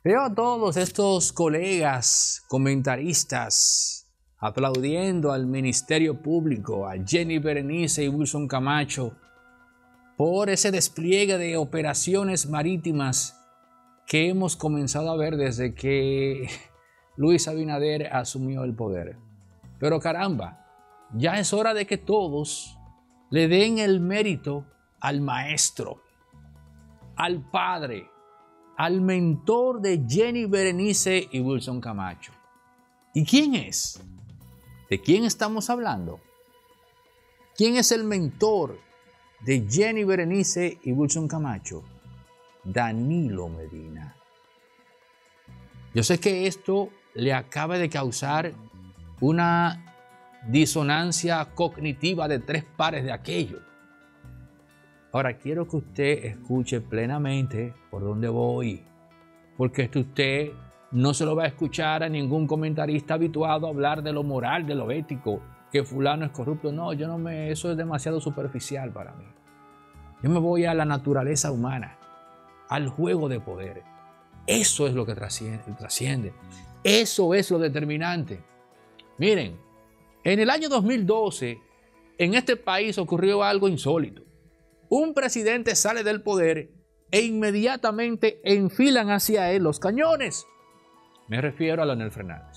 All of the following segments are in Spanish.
Veo a todos estos colegas comentaristas aplaudiendo al Ministerio Público, a Jenny Berenice y Wilson Camacho, por ese despliegue de operaciones marítimas que hemos comenzado a ver desde que Luis Abinader asumió el poder. Pero caramba, ya es hora de que todos le den el mérito al maestro, al padre, al mentor de Jenny Berenice y Wilson Camacho. ¿Y quién es? ¿De quién estamos hablando? ¿Quién es el mentor de Jenny Berenice y Wilson Camacho? Danilo Medina. Yo sé que esto le acaba de causar una disonancia cognitiva de 3 pares de aquello. Ahora quiero que usted escuche plenamente por dónde voy, porque esto usted no se lo va a escuchar a ningún comentarista habituado a hablar de lo moral, de lo ético, que fulano es corrupto. No, eso es demasiado superficial para mí. Yo me voy a la naturaleza humana, al juego de poder. Eso es lo que trasciende. Eso es lo determinante. Miren, en el año 2012, en este país ocurrió algo insólito. Un presidente sale del poder e inmediatamente enfilan hacia él los cañones. Me refiero a Leonel Fernández.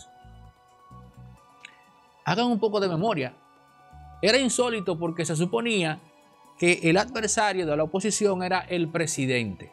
Hagan un poco de memoria. Era insólito porque se suponía que el adversario de la oposición era el presidente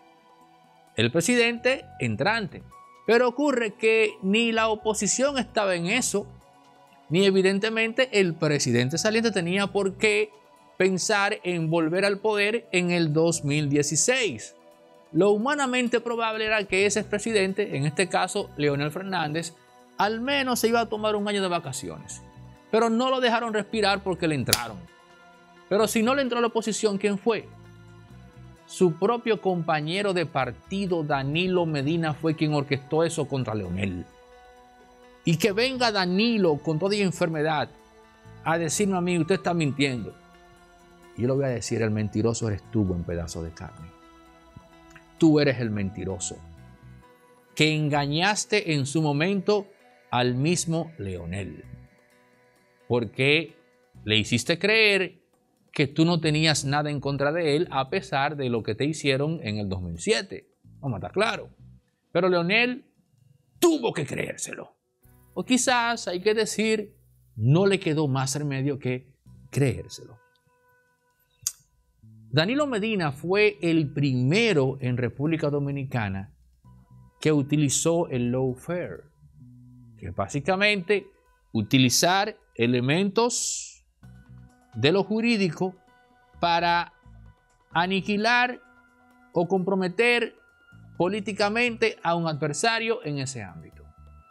entrante. Pero ocurre que ni la oposición estaba en eso, ni evidentemente el presidente saliente tenía por qué pensar en volver al poder en el 2016. Lo humanamente probable era que ese presidente, en este caso Leonel Fernández, al menos se iba a tomar un año de vacaciones. Pero no lo dejaron respirar porque le entraron. Pero si no le entró a la oposición, ¿quién fue? Su propio compañero de partido, Danilo Medina, fue quien orquestó eso contra Leonel. Y que venga Danilo con toda enfermedad a decirme a mí, usted está mintiendo. Y yo le voy a decir, el mentiroso eres tú, en pedazo de carne. Tú eres el mentiroso, que engañaste en su momento al mismo Leonel. Porque le hiciste creer que tú no tenías nada en contra de él a pesar de lo que te hicieron en el 2007. Vamos a estar claro. Pero Leonel tuvo que creérselo. O quizás hay que decir, no le quedó más remedio que creérselo. Danilo Medina fue el primero en República Dominicana que utilizó el lawfare, que es básicamente utilizar elementos de lo jurídico para aniquilar o comprometer políticamente a un adversario en ese ámbito.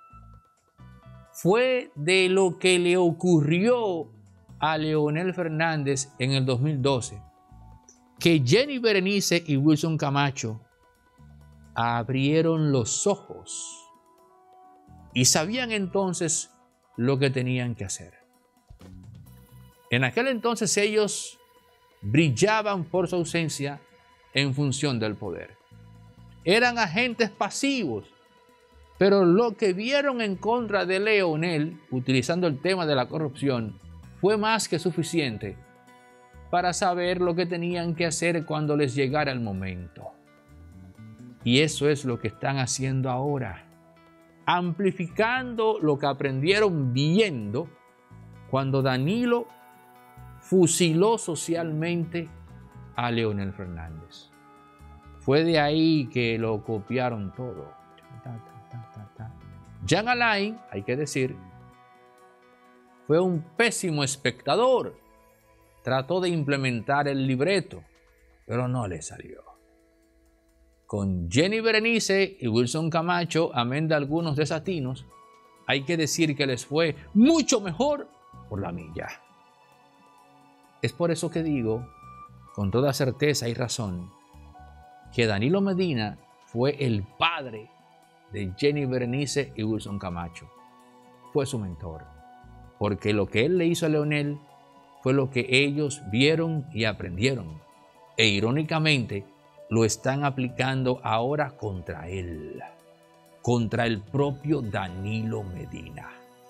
Fue de lo que le ocurrió a Leonel Fernández en el 2012 que Jenny Berenice y Wilson Camacho abrieron los ojos y sabían entonces lo que tenían que hacer. En aquel entonces ellos brillaban por su ausencia en función del poder. Eran agentes pasivos, pero lo que vieron en contra de Leonel, utilizando el tema de la corrupción, fue más que suficiente para saber lo que tenían que hacer cuando les llegara el momento. Y eso es lo que están haciendo ahora, amplificando lo que aprendieron viendo cuando Danilo fusiló socialmente a Leonel Fernández. Fue de ahí que lo copiaron todo. Jean Alain, hay que decir, fue un pésimo espectador. Trató de implementar el libreto, pero no le salió. Con Jenny Berenice y Wilson Camacho, amén de algunos desatinos, hay que decir que les fue mucho mejor por la milla. Es por eso que digo, con toda certeza y razón, que Danilo Medina fue el padre de Jenny Berenice y Wilson Camacho. Fue su mentor, porque lo que él le hizo a Leonel fue lo que ellos vieron y aprendieron. E irónicamente, lo están aplicando ahora contra él. contra el propio Danilo Medina.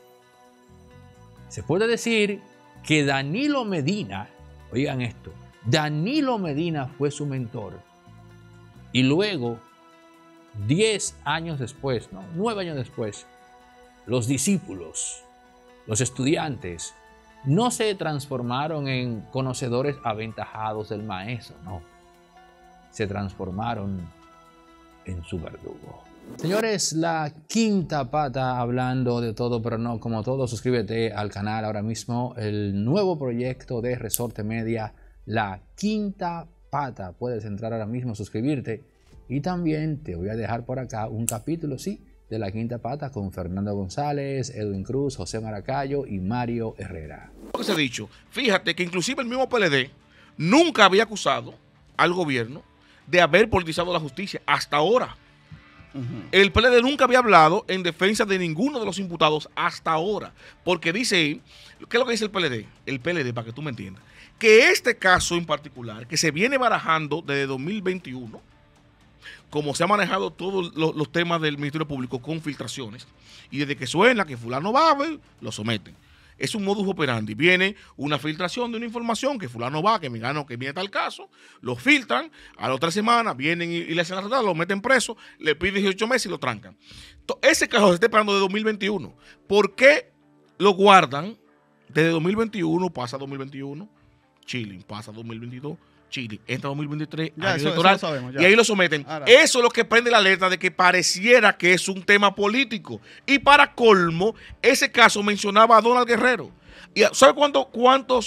Se puede decir que Danilo Medina, oigan esto, Danilo Medina fue su mentor. Y luego, 10 años después, no, 9 años después, los discípulos, los estudiantes, no se transformaron en conocedores aventajados del maestro, no. Se transformaron en su verdugo. Señores, la quinta pata, hablando de todo pero no como todo. Suscríbete al canal ahora mismo. El nuevo proyecto de Resorte Media, La Quinta Pata. Puedes entrar ahora mismo, suscribirte. Y también te voy a dejar por acá un capítulo, sí, de La Quinta Pata con Fernando González, Edwin Cruz, José Maracayo y Mario Herrera. Lo que se ha dicho, fíjate que inclusive el mismo PLD nunca había acusado al gobierno de haber politizado la justicia hasta ahora. El PLD nunca había hablado en defensa de ninguno de los imputados hasta ahora, porque dice, ¿qué es lo que dice el PLD? El PLD, para que tú me entiendas, que este caso en particular, que se viene barajando desde 2021, como se ha manejado todos los temas del Ministerio Público con filtraciones, y desde que suena que fulano va, lo someten. Es un modus operandi. Viene una filtración de una información que fulano va, que me gano, que viene tal caso, lo filtran, a las 3 semanas vienen y le hacen la redada, lo meten preso, le piden 18 meses y lo trancan. Ese caso se está esperando de 2021. ¿Por qué lo guardan desde 2021? Pasa 2021, Chile, pasa 2022, Chile, entra 2023, año electoral, eso lo sabemos, y ahí lo someten. Ahora, eso es lo que prende la alerta de que pareciera que es un tema político. Y para colmo, ese caso mencionaba a Donald Guerrero. ¿Sabe cuántos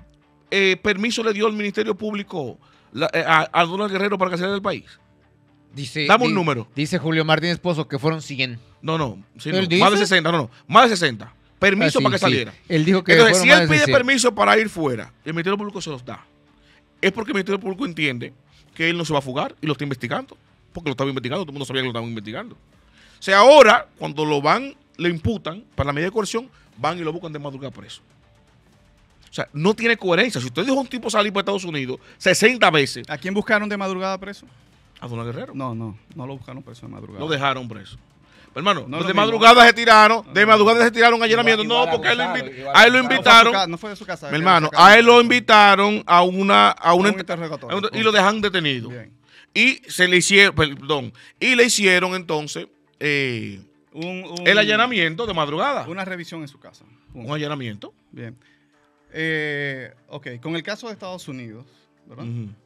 permisos le dio el Ministerio Público a Donald Guerrero para que saliera del país? Dame un número. Dice Julio Martínez Pozo que fueron 100. No, más de 60, más de 60. Permiso para que saliera. Él dijo que entonces, si él pide permiso para ir fuera, el Ministerio Público se los da. Es porque el Ministerio Público entiende que él no se va a fugar y lo está investigando. Porque lo estaba investigando, todo el mundo sabía que lo estaban investigando. O sea, ahora, cuando lo imputan para la medida de coerción, van y lo buscan de madrugada preso. O sea, no tiene coherencia. Si usted dijo a un tipo salir para Estados Unidos 60 veces. ¿A quién buscaron de madrugada preso? A Donald Guerrero. No lo buscaron preso de madrugada. Lo dejaron preso. Hermano, no de madrugada se tiraron, allanamiento. No, porque a él lo invitaron. No fue de su casa. Mi hermano, a él lo invitaron a una y lo dejan detenido. Bien. Y le hicieron entonces el allanamiento de madrugada. Una revisión en su casa. Un allanamiento. Bien. Ok, con el caso de Estados Unidos, ¿verdad?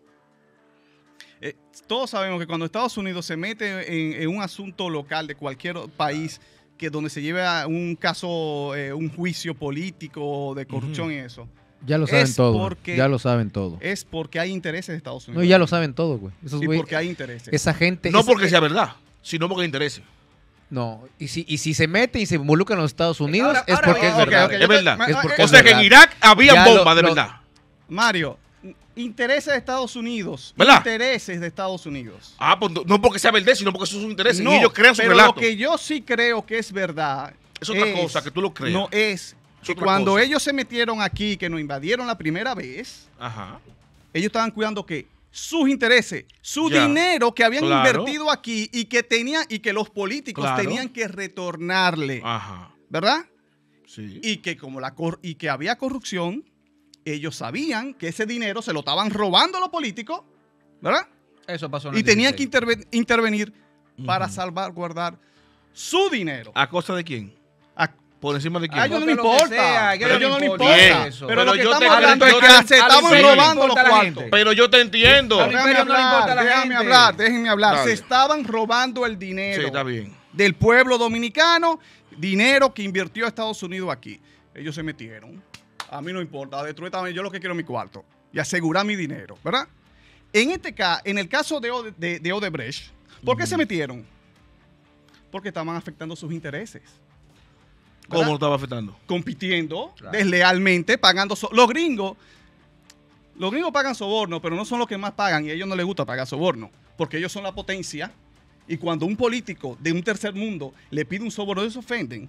Todos sabemos que cuando Estados Unidos se mete en un asunto local de cualquier país que donde se lleve a un caso, un juicio político de corrupción y eso. Ya lo saben todo. Ya lo saben todo. Es porque hay intereses de Estados Unidos. No, ya lo saben todo, güey. Sí, porque hay intereses. Esa gente. No porque sea verdad, sino porque hay intereses. No, y si se mete y se involucra en los Estados Unidos es porque es verdad. Es verdad. O sea que en Irak había bombas de verdad. Mario, intereses de Estados Unidos. ¿Verdad? Intereses de Estados Unidos. Ah, pues no porque sea verdad, sino porque esos son sus intereses. No, y ellos crean su pero relato. Lo que yo sí creo que es verdad. Es otra cosa, que tú lo creas. No es que cuando ellos se metieron aquí, que nos invadieron la primera vez, ellos estaban cuidando que sus intereses, su dinero que habían invertido aquí y que los políticos tenían que retornarle. ¿Verdad? Sí. Y que y que había corrupción. Ellos sabían que ese dinero se lo estaban robando los políticos, ¿verdad? Eso pasó en el y tenían que intervenir para salvaguardar su dinero. ¿A costa de quién? ¿Por encima de quién? A ellos no le importa. A ellos no le importa. Pero lo que yo estamos hablando es que se estaban robando los cuartos. Pero yo te entiendo. Déjenme hablar. Se estaban robando el dinero. Sí, está bien. Del pueblo dominicano, dinero que invirtió Estados Unidos aquí. Ellos se metieron. A mí no importa, destruir también. Yo lo que quiero es mi cuarto y asegurar mi dinero, ¿verdad? En el caso de Odebrecht, ¿por qué se metieron? Porque estaban afectando sus intereses. ¿Verdad? ¿Cómo lo estaba afectando? Compitiendo deslealmente, pagando. Los gringos pagan soborno, pero no son los que más pagan y a ellos no les gusta pagar soborno, porque ellos son la potencia. Y cuando un político de un tercer mundo le pide un soborno, ellos se ofenden.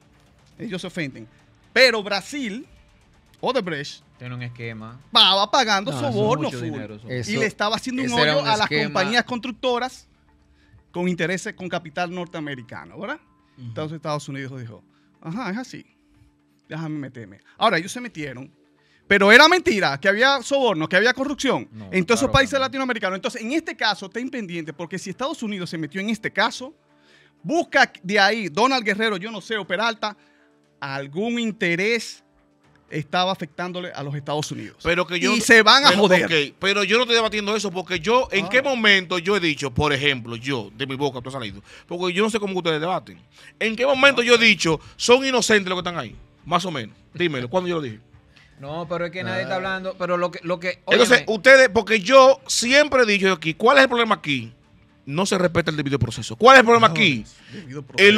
Pero Brasil, Odebrecht, tiene un esquema. Estaba pagando soborno dinero, y le estaba haciendo un hoyo a las compañías constructoras con intereses, con capital norteamericano, ¿verdad? Entonces Estados Unidos dijo, ajá, es así, déjame meterme. Ahora, ellos se metieron, pero era mentira, que había soborno, que había corrupción en todos esos países latinoamericanos. Entonces, en este caso, ten pendiente, porque si Estados Unidos se metió en este caso, busca de ahí, Donald Guerrero, yo no sé, o Peralta, algún interés estaba afectándole a los Estados Unidos. Pero que yo, y se van a joder. Okay, pero yo no estoy debatiendo eso porque yo, ¿en qué momento yo he dicho, por ejemplo, yo, de mi boca, tú has salido? Porque yo no sé cómo ustedes debaten. ¿En qué momento yo he dicho, son inocentes los que están ahí? Más o menos. Dímelo, ¿cuándo yo lo dije? No, pero es que nadie está hablando. Pero lo que entonces, ustedes, porque yo siempre he dicho aquí, ¿cuál es el problema aquí? No se respeta el debido proceso. ¿Cuál es el problema aquí? El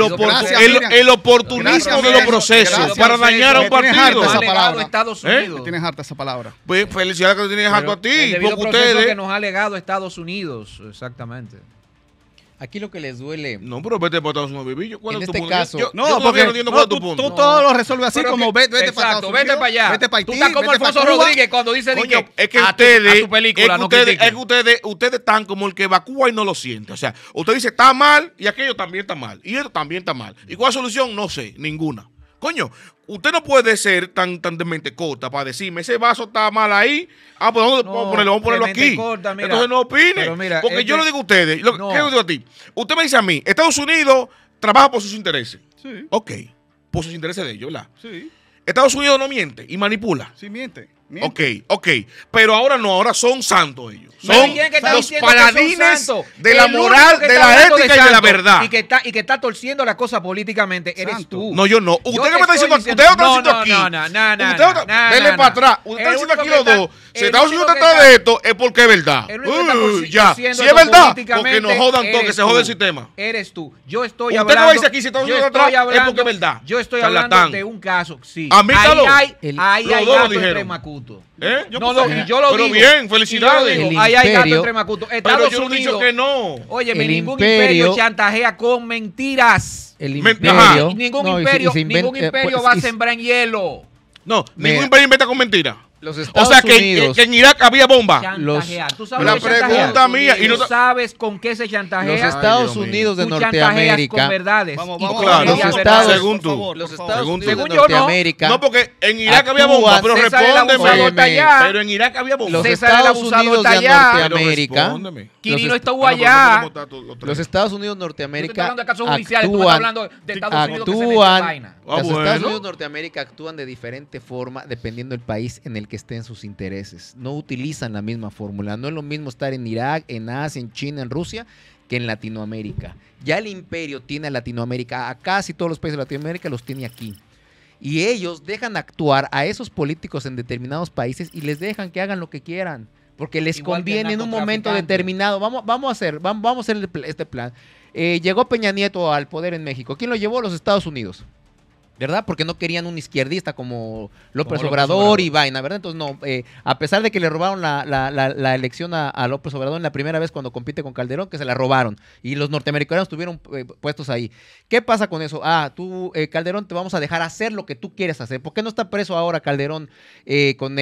oportunismo de los procesos para dañar a un partido. Estados Unidos. Me tienes harta esa palabra. Pues felicidades que te tienes harto a ti. El debido porque proceso ustedes que nos ha legado Estados Unidos, exactamente. Aquí lo que les duele. No, pero vete para Estados Unidos, Vivillo. ¿Cuál En es tu este punto? caso- Yo No, todavía porque no entiendo cuál es tu punto. tú todo lo resuelves así Pero como que- vete para exacto, Estados vete Unidos, para allá. vete para Haití, Tú estás como vete para Alfonso Cuba. Rodríguez cuando dice Coño, es que a ustedes, tu película, no ustedes critiquen. están como el que evacúa y no lo siente. O sea, usted dice está mal y aquello también está mal. Y esto también está mal. ¿Y cuál es la solución? No sé, ninguna. Coño, usted no puede ser tan de mente corta para decirme ese vaso está mal ahí. Ah, pues vamos a ponerlo de aquí. mente corta, mira. Entonces no opine. Pero mira, porque yo le digo a ustedes, No. ¿qué le digo a ti? Usted me dice a mí, Estados Unidos trabaja por sus intereses. Sí, Ok, por sus intereses de ellos, ¿verdad? sí, Estados Unidos no miente y manipula. sí, miente. Ok. Pero ahora no, ahora son santos ellos. Pero Son ¿quién es que está los diciendo que son paladines santos? de la El único moral, que de está la hablando ética y de la santo verdad. Y que está torciendo la cosa políticamente eres Santo. tú. No, yo no. Yo Usted te que me está estoy diciendo, diciendo- usted lo está no, diciendo no, aquí. no, Denle no. para atrás. Usted está El diciendo aquí único los que dos. está- Si el Estados único Unidos que está está- de esto, es porque es verdad. El único que está Ya. torciendo Si es esto verdad, porque políticamente nos jodan todo, que eres se jode el tú. sistema. Eres tú. Yo estoy Usted hablando. no dice aquí si Estados yo Unidos estoy atrás, es hablando- porque es verdad. Yo estoy Charlatán. hablando de un caso, sí. A mí, Carlos, ahí los hay dos lo gato dijeron. entre Macuto. ¿Eh? No, y yo lo Pero digo. bien, Y felicidades. yo lo digo, El ahí hay gato imperio- entre Macuto. Pero Estados yo no he Unidos. dicho que no. Oye, El ningún imperio- imperio chantajea con mentiras. El Me- imperio. Ajá. Ningún no, y imperio, se inventa- ningún imperio pues, va a y- sembrar en hielo. No, Mira. ningún imperio inventa con mentiras. Los O Estados sea, que Unidos. en Irak había bomba. Chantajear. ¿Tú sabes La lo que es chantajear? pregunta mía, y ¿Tú no- sabes con qué se Los chantajea? Estados Dios mío. Unidos de Tú chantajeas con Norteamérica. verdades. Vamos, y vamos, con claro. medias Los verdades. Estados- Según tú. Los por Estados Según Unidos de tú. Según yo, no. Norteamérica. No, porque en Irak había bomba, actúan- pero César el respóndeme. abusador está allá. Pero en Irak había bomba. Los César el Estados abusador Unidos está de allá. Pero Norteamérica. respóndeme. Quini no estuvo Ah, no, pero allá. ¿cómo está tú- Los Estados Unidos de Yo estoy Norteamérica hablando de casos judiciales, tú me estás hablando de Estados Unidos que se mete en vaina. Ah, los bueno. Estados Unidos de Norteamérica actúan de diferente forma dependiendo del país en el que estén sus intereses. No utilizan la misma fórmula. No es lo mismo estar en Irak, en Asia, en China, en Rusia, que en Latinoamérica. Ya el imperio tiene a Latinoamérica, a casi todos los países de Latinoamérica los tiene aquí. Y ellos dejan actuar a esos políticos en determinados países y les dejan que hagan lo que quieran. Porque les Igual que el conviene en un momento narcotraficante. determinado. Vamos a hacer este plan. Llegó Peña Nieto al poder en México. ¿Quién lo llevó? Los Estados Unidos. ¿Verdad? Porque no querían un izquierdista como López Como López Obrador Obrador. y vaina, ¿verdad? Entonces, no, a pesar de que le robaron la elección a López Obrador en la primera vez cuando compite con Calderón, que se la robaron. Y los norteamericanos estuvieron puestos ahí. ¿Qué pasa con eso? Tú, Calderón, te vamos a dejar hacer lo que tú quieres hacer. ¿Por qué no está preso ahora Calderón con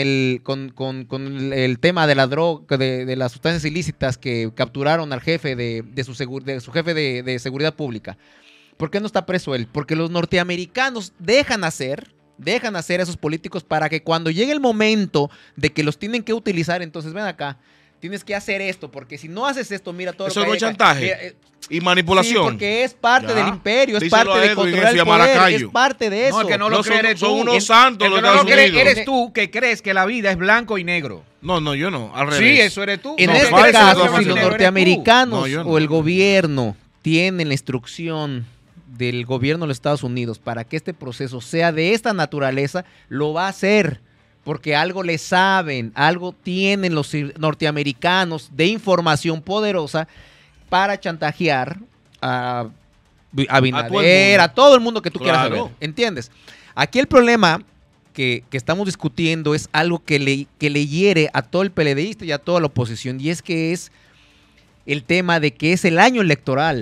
el tema de la droga, de las sustancias ilícitas que capturaron al jefe de su jefe de seguridad pública? ¿Por qué no está preso él? Porque los norteamericanos dejan hacer a esos políticos para que cuando llegue el momento de que los tienen que utilizar, entonces ven acá, tienes que hacer esto, porque si no haces esto, mira todo Eso lo que no hay es acá. chantaje. Mira, Y manipulación. sí, porque es parte Ya. del imperio, es Díselo parte a de Edwin, controlar ese el poder, Maracayo. es parte de eso. No, el que no lo No, cree eres son tú. unos santos El los que no lo Estados cree Unidos. eres tú, que crees que la vida es blanco y negro. No, yo no. Al revés. Sí, eso eres tú. En No, este falso, caso, no, si no, los no, norteamericanos No, yo no. o el gobierno tienen la instrucción del gobierno de los Estados Unidos para que este proceso sea de esta naturaleza, lo va a hacer. Porque algo le saben, algo tienen los norteamericanos de información poderosa para chantajear a Abinader, a todo el mundo que tú quieras Claro. saber. ¿Entiendes? Aquí el problema que estamos discutiendo es algo que le hiere a todo el PLDista y a toda la oposición, y es que es el tema de que es el año electoral.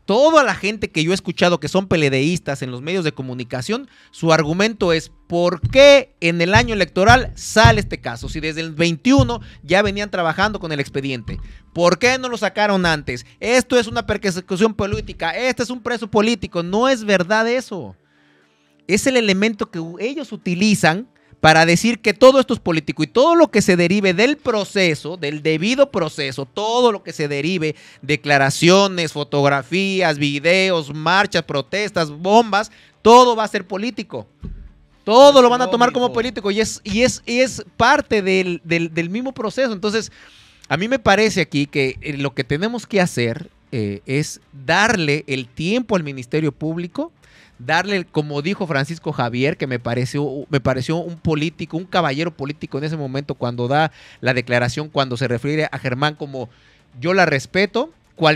toda la gente que yo he escuchado que son PLDistas en los medios de comunicación, su argumento es ¿por qué en el año electoral sale este caso? Si desde el 21 ya venían trabajando con el expediente. ¿Por qué no lo sacaron antes? Esto es una persecución política, este es un preso político. No es verdad eso. Es el elemento que ellos utilizan para decir que todo esto es político y todo lo que se derive del proceso, del debido proceso, todo lo que se derive, declaraciones, fotografías, videos, marchas, protestas, bombas, todo va a ser político. Todo lo van a tomar como político y es parte del mismo proceso. Entonces, a mí me parece aquí que lo que tenemos que hacer es darle el tiempo al Ministerio Público, darle, como dijo Francisco Javier, que me pareció un político, un caballero político en ese momento cuando da la declaración, cuando se refiere a Germán como yo la respeto.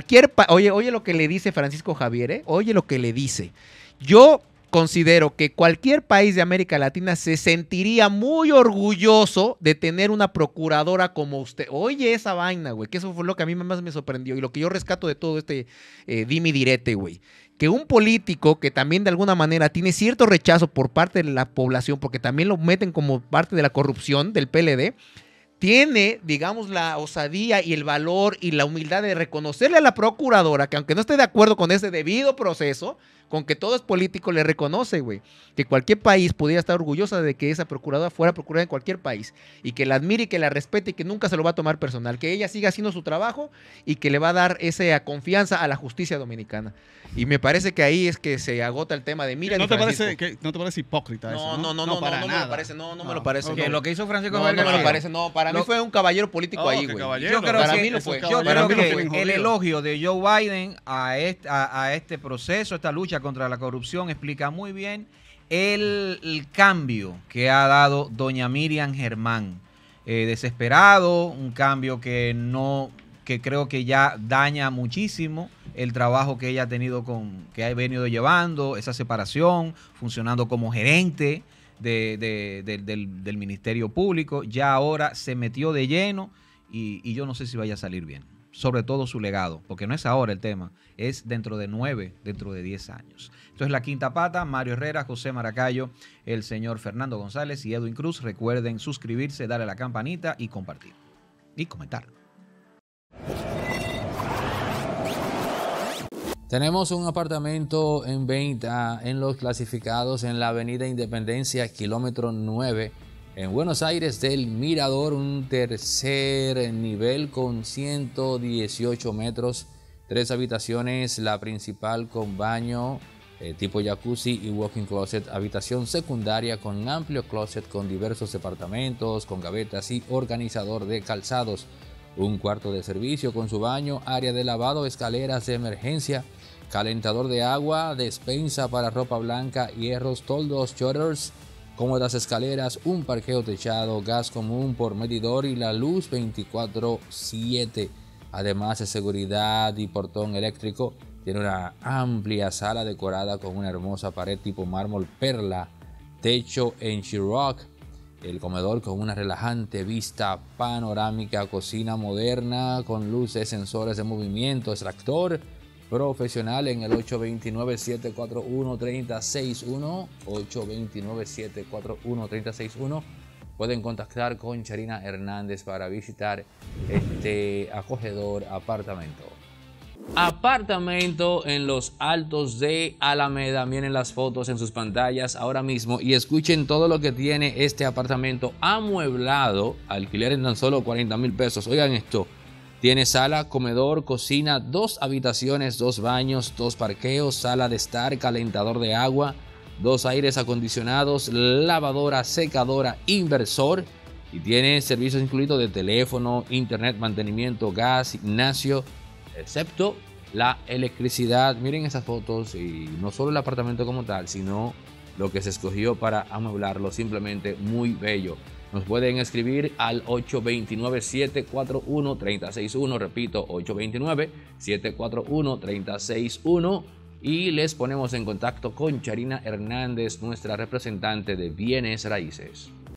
Oye lo que le dice Francisco Javier, oye lo que le dice. Yo considero que cualquier país de América Latina se sentiría muy orgulloso de tener una procuradora como usted. Oye esa vaina, güey, que eso fue lo que a mí más me sorprendió y lo que yo rescato de todo este dime y direte, güey. Que un político que también de alguna manera tiene cierto rechazo por parte de la población, porque también lo meten como parte de la corrupción del PLD, tiene, digamos, la osadía y el valor y la humildad de reconocerle a la procuradora que aunque no esté de acuerdo con ese debido proceso, con que todo es político, le reconoce, güey, que cualquier país pudiera estar orgullosa de que esa procuradora fuera procuradora en cualquier país y que la admire y que la respete y que nunca se lo va a tomar personal, que ella siga haciendo su trabajo y que le va a dar esa confianza a la justicia dominicana. Y me parece que ahí es que se agota el tema de mira. ¿No te parece hipócrita eso? No me lo parece, no me lo parece. Que lo que hizo Francisco no me lo parece, no, para mí fue un caballero político ahí, güey. Yo creo para que mí lo fue. Yo creo que el elogio de Joe Biden a este proceso, esta lucha contra la corrupción, explica muy bien el cambio que ha dado doña Miriam Germán. Desesperado, un cambio que creo que ya daña muchísimo el trabajo que ella ha tenido que ha venido llevando, esa separación, funcionando como gerente del Ministerio Público. Ya ahora se metió de lleno y yo no sé si vaya a salir bien. Sobre todo su legado, porque no es ahora el tema, es dentro de 9, dentro de 10 años. Esto es La Quinta Pata, Mario Herrera, José Maracayo, el señor Fernando González y Edwin Cruz. Recuerden suscribirse, darle a la campanita y compartir. Y comentar. Tenemos un apartamento en venta en los clasificados en la Avenida Independencia, kilómetro 9, en Buenos Aires del Mirador, un tercer nivel con 118 metros, 3 habitaciones, la principal con baño tipo jacuzzi y walk-in closet, habitación secundaria con amplio closet con diversos departamentos, con gavetas y organizador de calzados, un cuarto de servicio con su baño, área de lavado, escaleras de emergencia, calentador de agua, despensa para ropa blanca, hierros, toldos, shutters, cómodas escaleras, un parqueo techado, gas común por medidor y la luz 24/7. Además de seguridad y portón eléctrico, tiene una amplia sala decorada con una hermosa pared tipo mármol perla, techo en Sheetrock, el comedor con una relajante vista panorámica, cocina moderna con luces, sensores de movimiento, extractor profesional en el 829-741-3061, 829-741-3061. Pueden contactar con Charina Hernández para visitar este acogedor apartamento. Apartamento en los Altos de Alameda. Miren las fotos en sus pantallas ahora mismo y escuchen todo lo que tiene este apartamento amueblado. Alquiler en tan solo 40,000 pesos. Oigan esto. Tiene sala, comedor, cocina, 2 habitaciones, 2 baños, 2 parqueos, sala de estar, calentador de agua, 2 aires acondicionados, lavadora, secadora, inversor. Y tiene servicios incluidos de teléfono, internet, mantenimiento, gas, gimnasio, excepto la electricidad. Miren esas fotos y no solo el apartamento como tal, sino lo que se escogió para amueblarlo. Simplemente muy bello. Nos pueden escribir al 829-741-3061, repito, 829-741-3061 y les ponemos en contacto con Charina Hernández, nuestra representante de bienes raíces.